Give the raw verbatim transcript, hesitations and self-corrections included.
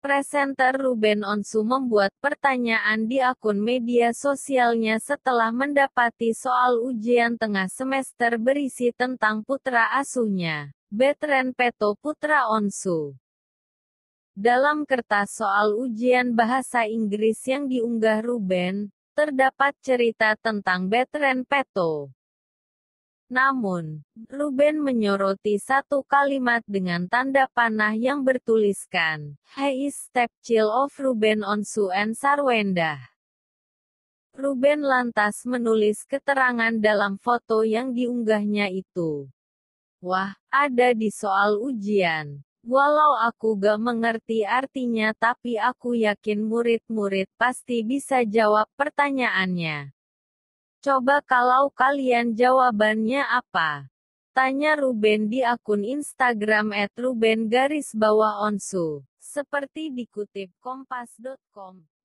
Presenter Ruben Onsu membuat pertanyaan di akun media sosialnya setelah mendapati soal ujian tengah semester berisi tentang putra asuhnya, Bertrand Peto putra Onsu. Dalam kertas soal ujian bahasa Inggris yang diunggah Ruben, terdapat cerita tentang Bertrand Peto. Namun, Ruben menyoroti satu kalimat dengan tanda panah yang bertuliskan, "He is stepchild of Ruben Onsu and Sarwenda." Ruben lantas menulis keterangan dalam foto yang diunggahnya itu. "Wah, ada di soal ujian. Walau aku gak mengerti artinya tapi aku yakin murid-murid pasti bisa jawab pertanyaannya. Coba kalau kalian jawabannya apa?" Tanya Ruben di akun Instagram et ruben garis bawah onsu, seperti dikutip kompas titik com.